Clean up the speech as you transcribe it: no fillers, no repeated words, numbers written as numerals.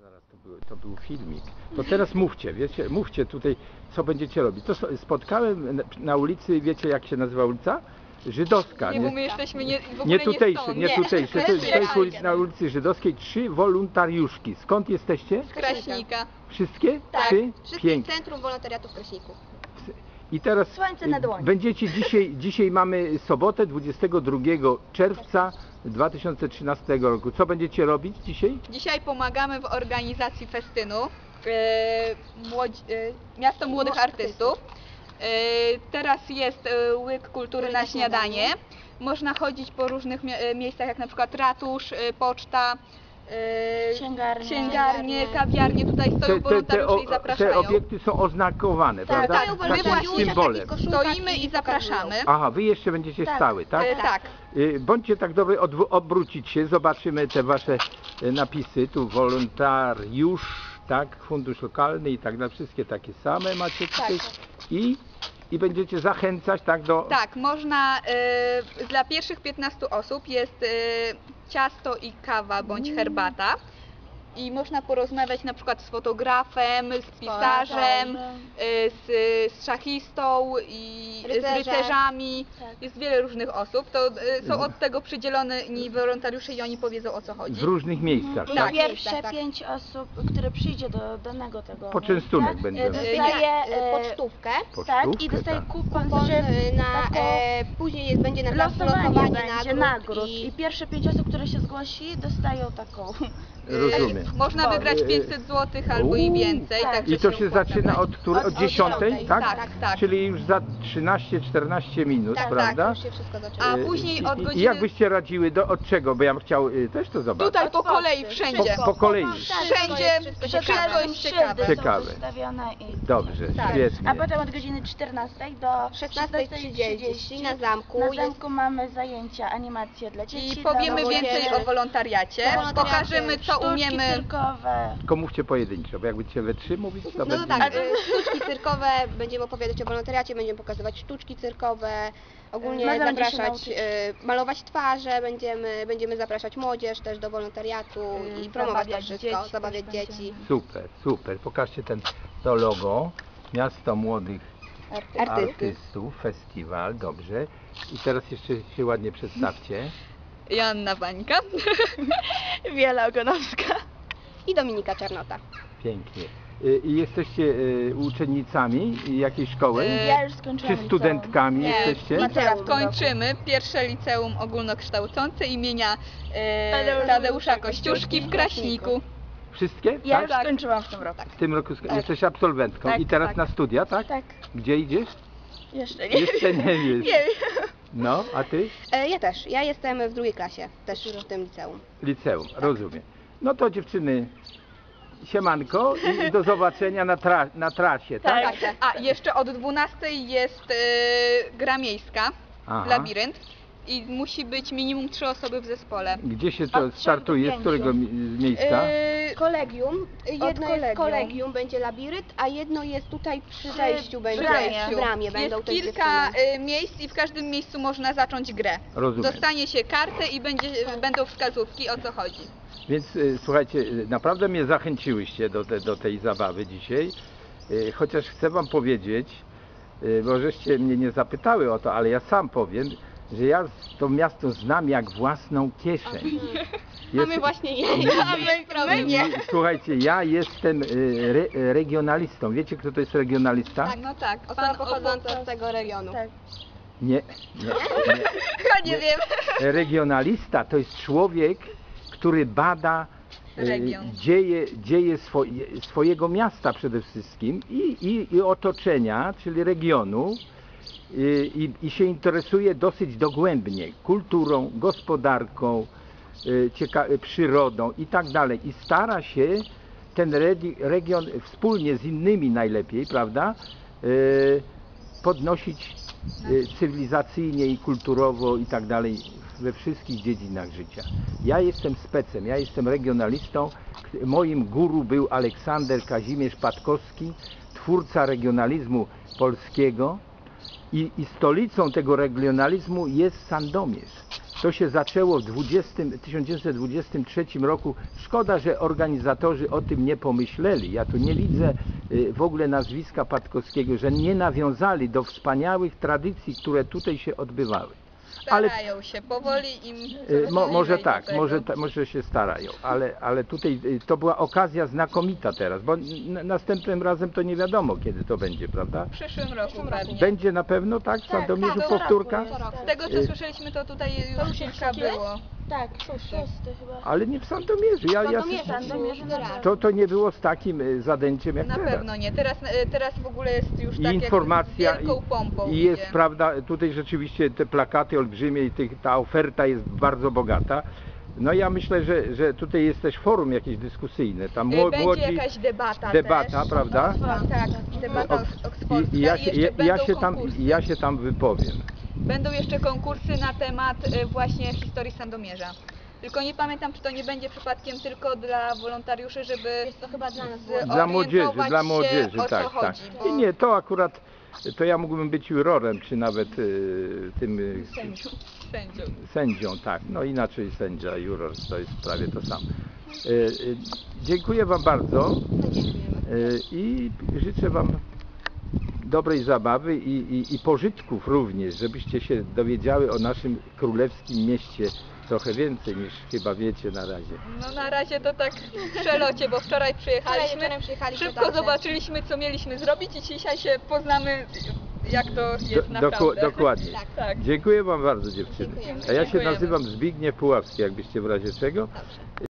Zaraz, to był filmik. To teraz mówcie, wiecie, mówcie tutaj, co będziecie robić. To spotkałem na ulicy, wiecie jak się nazywa ulica? Żydowska. Nie, bo my jesteśmy w ogóle nie tutejsze, stąd. nie tutejsze. To jest ulica na ulicy Żydowskiej, 3 wolontariuszki. Skąd jesteście? Z Kraśnika. Wszystkie? Tak, 3? wszystkie Centrum Wolontariatu w Kraśniku. I teraz Słońce na dłoni. będziecie dzisiaj mamy sobotę 22 czerwca 2013 roku. Co będziecie robić dzisiaj? Dzisiaj pomagamy w organizacji festynu Miasto Młodych Artystów. Teraz jest łyk kultury na śniadanie. Można chodzić po różnych miejscach, jak na przykład ratusz, poczta, księgarnie, kawiarnie. Tutaj stoją wolontariusze i zapraszają. Te obiekty są oznakowane, Tak, prawda? stoją my właśnie symbolem. stoimy i zapraszamy. Aha, wy jeszcze będziecie stały, tak? Tak. Bądźcie tak dobry, obrócić się, zobaczymy te wasze napisy, tu wolontariusz, tak, fundusz lokalny i tak dalej, wszystkie takie same macie tutaj i będziecie zachęcać, tak, do... Tak, można, dla pierwszych 15 osób jest ciasto i kawa bądź herbata. I można porozmawiać na przykład z fotografem, z pisarzem, z szachistą i z rycerzami. Jest wiele różnych osób. To są od tego przydzieloni wolontariusze i oni powiedzą, o co chodzi. W różnych miejscach, I tak? pierwsze 5 osób, które przyjdzie do danego tego Poczęstunek miejsca, będzie. dostaje pocztówkę. tak, i dostaje kupon, znaczy Później będzie na losowanie będzie nagród nagród i pierwsze 5 osób, które się zgłosi, dostają taką. Rozumiem. Można wygrać 500 zł albo i więcej. I to się zaczyna od 10, tak? Tak. Czyli już za 13-14 minut, prawda? Już się wszystko zaczyna. A później od I godziny... jak byście radziły, od czego? Bo ja bym chciał też to zobaczyć. Tutaj po kolei, wszędzie. Po kolei. Wszędzie wszystko jest ciekawe. Ciekawe. Są wystawione i... Dobrze, świetnie. A potem od godziny 14 do 16:30 na zamku. Na zamku mamy zajęcia, animacje dla dzieci. I powiemy dla młodzieży. więcej o wolontariacie. Pokażemy, co Sztuczki umiemy. cyrkowe. Tylko mówcie pojedynczo, bo jakbyście we 3 mówić, to No będzie... tak, sztuczki cyrkowe, będziemy opowiadać o wolontariacie, będziemy pokazywać sztuczki cyrkowe, ogólnie Można będzie się zapraszać, malować twarze, będziemy zapraszać młodzież też do wolontariatu i promować to wszystko, zabawiać dzieci. Super, super. Pokażcie to logo. Miasto Młodych Artystów, festiwal, dobrze. I teraz jeszcze się ładnie przedstawcie. Joanna Wańka. Wiela Ogonowska. I Dominika Czarnota. Pięknie. I jesteście uczennicami jakiej szkoły? Ja już skończyłam Czy studentkami jesteście? liceum. Kończymy pierwsze liceum ogólnokształcące imienia Tadeusza Kościuszki w Kraśniku. Wszystkie? Ja już Tak? skończyłam w tym roku. W tym roku jesteś absolwentką. Tak, I teraz tak. na studia, tak? Tak. Gdzie idziesz? Jeszcze nie. Jeszcze nie wiesz. Nie wiem. No, a ty? Ja też, ja jestem w drugiej klasie, też w tym liceum. Liceum, rozumiem. No to dziewczyny, siemanko i do zobaczenia na trasie, tak? Tak. A jeszcze od 12 jest gra miejska, Aha. labirynt. I musi być minimum 3 osoby w zespole. Gdzie się to Od 3 do startuje? Z 5. którego miejsca? Kolegium, jedno jest kolegium. kolegium, będzie labirynt, a jedno jest tutaj przy wejściu, będzie bramie. przy bramie będą Jest też kilka dziewczyny. miejsc i w każdym miejscu można zacząć grę. Rozumiem. Dostanie się kartę i będą wskazówki, o co chodzi. Więc słuchajcie, naprawdę mnie zachęciłyście do tej zabawy dzisiaj. Chociaż chcę wam powiedzieć, bo żeście mnie nie zapytały o to, ale ja sam powiem, że ja to miasto znam jak własną kieszeń. A my właśnie nie. Słuchajcie, ja jestem regionalistą. Wiecie, kto to jest regionalista? Tak, no tak. Osoba pochodząca z tego regionu. Tak. Nie. Chyba nie wiem. Regionalista to jest człowiek, który bada Region. dzieje swojego miasta przede wszystkim i otoczenia, czyli regionu. I się interesuje dosyć dogłębnie kulturą, gospodarką, przyrodą i tak dalej. I stara się ten region wspólnie z innymi najlepiej, prawda, podnosić cywilizacyjnie i kulturowo i tak dalej we wszystkich dziedzinach życia. Ja jestem specem, ja jestem regionalistą. Moim guru był Aleksander Kazimierz Patkowski, twórca regionalizmu polskiego. I stolicą tego regionalizmu jest Sandomierz. To się zaczęło w 1923 roku. Szkoda, że organizatorzy o tym nie pomyśleli. Ja tu nie widzę w ogóle nazwiska Patkowskiego, że nie nawiązali do wspaniałych tradycji, które tutaj się odbywały. Ale Starają się, powoli im może do tak, tego. może się starają, ale tutaj to była okazja znakomita teraz, bo następnym razem to nie wiadomo kiedy to będzie, prawda? W przyszłym roku pewnie. Będzie na pewno, tak? W Sandomierzu tak, powtórka? co roku Z tego co słyszeliśmy, to tutaj już kilka było. Tak, szósty chyba. Ale nie w Sandomierzu. Sandomierzu na To nie było z takim zadęciem jak Na teraz. pewno nie. Teraz w ogóle jest już I tak informacja jak z wielką pompą i jest, idzie. prawda, tutaj rzeczywiście te plakaty olbrzymie i ta oferta jest bardzo bogata. No ja myślę, że tutaj jest też forum jakieś dyskusyjne. Tam Będzie młodzi... jakaś debata Debata, też. prawda? Tak, debata oksfordzka. I jeszcze będą konkursy. ja się tam wypowiem. Będą jeszcze konkursy na temat właśnie historii Sandomierza. Tylko nie pamiętam, czy to nie będzie przypadkiem tylko dla wolontariuszy, żeby Jest to chyba dla nas. Dla młodzieży, się, o co tak. chodzi. Bo I nie, to akurat, to ja mógłbym być jurorem, czy nawet tym sędzią, tak. No inaczej sędzia, juror, to jest prawie to samo. Dziękuję Wam bardzo i życzę Wam dobrej zabawy i pożytków również, żebyście się dowiedziały o naszym królewskim mieście trochę więcej niż chyba wiecie na razie. No na razie to tak w przelocie, bo wczoraj przyjechaliśmy, szybko dobrze. zobaczyliśmy co mieliśmy zrobić i dzisiaj się poznamy jak to jest naprawdę. Dokładnie. Tak. Dziękuję Wam bardzo dziewczyny. Dziękujemy. A ja się Dziękujemy. nazywam Zbigniew Puławski, jakbyście w razie czego.